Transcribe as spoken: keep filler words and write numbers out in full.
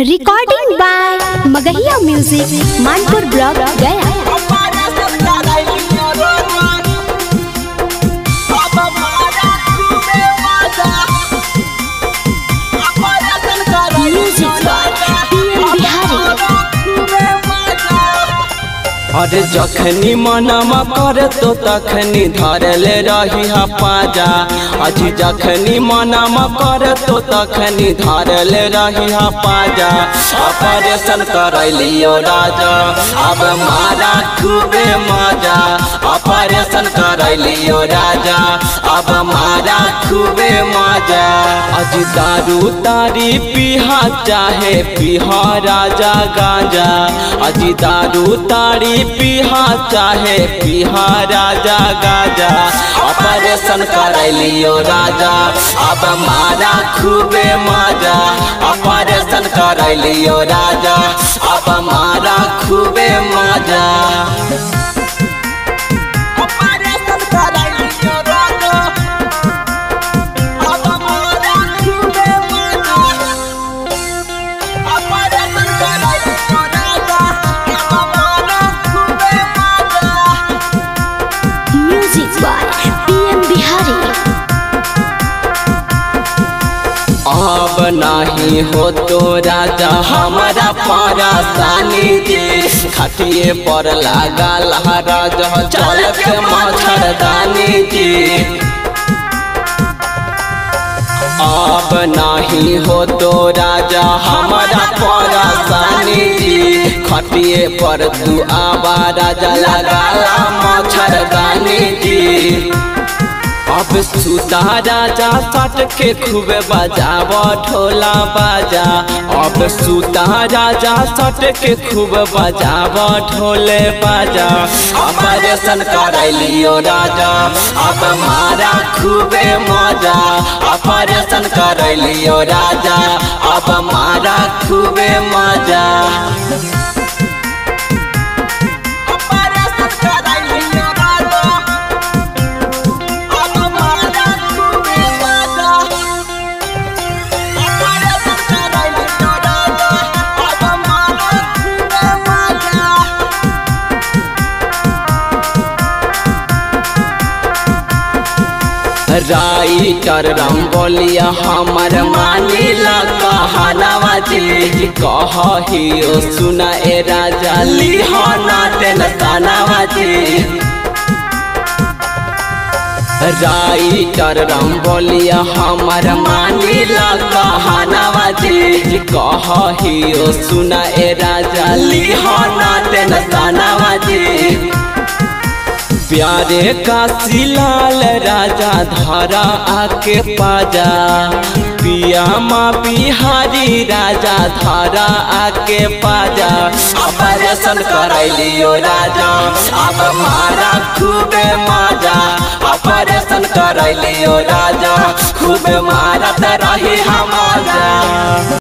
Recording by Magahiya music, Manpur block, Gaya. अरे जखनी मनमा कर तो तखनी धरले रही हा पाजा। अजी जखनी मनमा कर तो तखनी धरले रही हा पाजा। ऑपरेशन करलियो राजा अब मारा खूबे मजा। ऑपरेशन करलियो राजा अब मारा खूबे मजा। अजी दारू तारी पीहा चाहे पीहा राजा गांजा। अजी दारू तारी पीहा चाहे पीहा राजा गाजा। ऑपरेशन करलियो राजा अब मारा खूबे मजा। ऑपरेशन करलियो राजा अब मारा खूबे मजा। अब नहीं हो तो राजा हमारा परेशानी जी। खटिए पर लगा राजा चल के मच्छरदानी जी। अब नहीं हो तो राजा हमारा परेशानी जी। खटिए पर तू आवा राजा लगा मच्छरदानी जी। अब सुता राजा सट के खूब बजाव ढोला बाजा। अब सुता राजा सट के खूब बजाव ढोले बाजा। ऑपरेशन करलियो राजा अब मारा खूबे मजा। ऑपरेशन करलियो राजा अब मारा खूबे मजा। राइटर राम बोलिया हमर मानिला कहनावा जी। कहियो सुना ए राजा लिहाना टेंशनवा जी। राइटर राम बोलिया हमर मानिला कहनावा जी। कहियो सुना ए राजा लिहाना टेंशनवा जी। प्यारे काशीलाल राजा धरा आके पाजा। पिया माँ बिहारी राजा धरा आके पाजा। ऑपरेशन करलियो राजा अब मारा खूबे मजा। ऑपरेशन करलियो राजा खूबे मारत रही हम मजा।